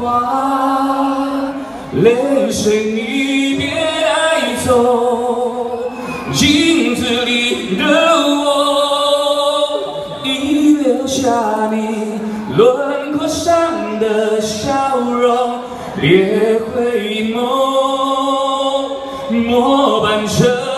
话，泪水你别带走，镜子里的我已留下你轮廓上的笑容，别回眸，末班车。